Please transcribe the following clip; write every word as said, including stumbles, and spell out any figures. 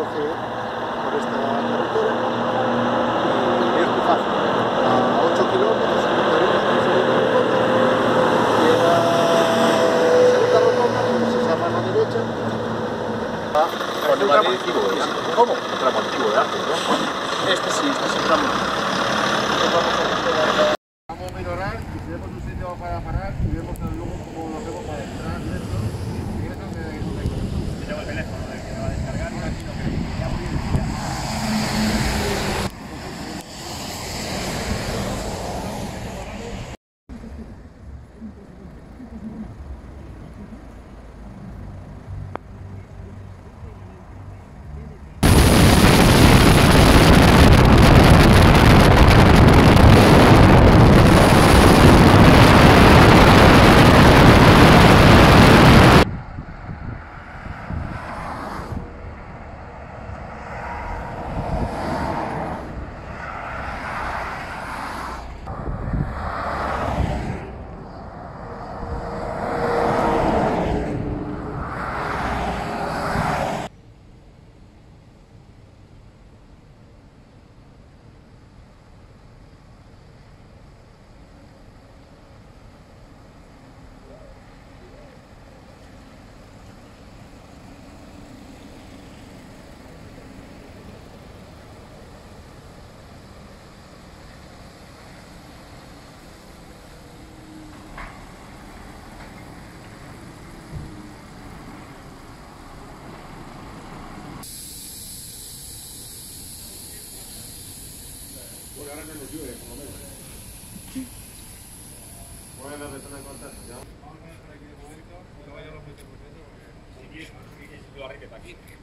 coge por esta carretera y es muy fácil. A ocho kilómetros, cincuenta minutos, segunda rotonda, llega a la segunda rotonda, pues esa mano derecha. Con el tramo antiguo, ¿ya? ¿Cómo? El tramo antiguo de antes, ¿no? Este sí, este es el tramo. Vamos a minorar y si vemos un sitio para parar y vemos luego cómo lo hacemos para entrar dentro. Y eso que tengo el teléfono, el que me va a descargar, y aquí no creo. Ya muy bien. Porque ahora menos llueve, por lo menos. Sí. Voy a la ventana de contacto, ¿ya? Vamos a ver por aquí de momento, que vaya los metros por dentro, porque si quieres, si lo arregle para aquí.